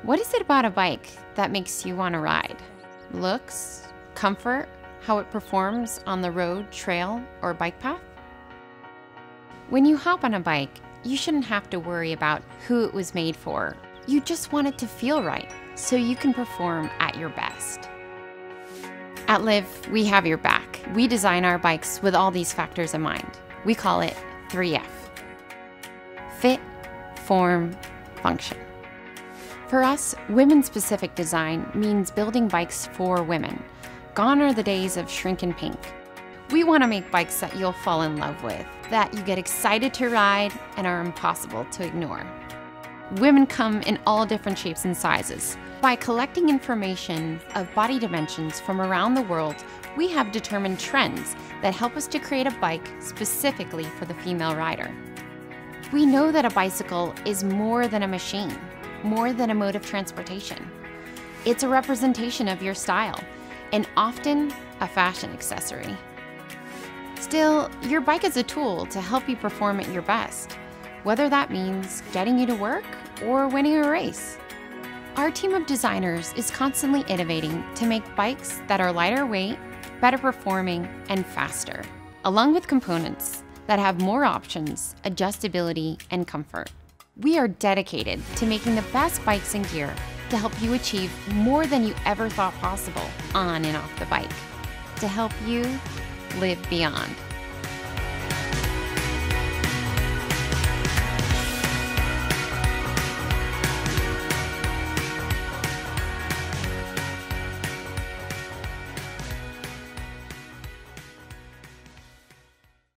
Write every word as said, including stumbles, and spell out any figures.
What is it about a bike that makes you want to ride? Looks, comfort, how it performs on the road, trail, or bike path? When you hop on a bike, you shouldn't have to worry about who it was made for. You just want it to feel right, so you can perform at your best. At Liv, we have your back. We design our bikes with all these factors in mind. We call it three F. Fit, form, function. For us, women-specific design means building bikes for women. Gone are the days of shrink and pink. We want to make bikes that you'll fall in love with, that you get excited to ride and are impossible to ignore. Women come in all different shapes and sizes. By collecting information of body dimensions from around the world, we have determined trends that help us to create a bike specifically for the female rider. We know that a bicycle is more than a machine, more than a mode of transportation. It's a representation of your style, and often a fashion accessory. Still, your bike is a tool to help you perform at your best, whether that means getting you to work or winning a race. Our team of designers is constantly innovating to make bikes that are lighter weight, better performing, and faster, along with components that have more options, adjustability, and comfort. We are dedicated to making the best bikes and gear to help you achieve more than you ever thought possible on and off the bike, to help you live beyond.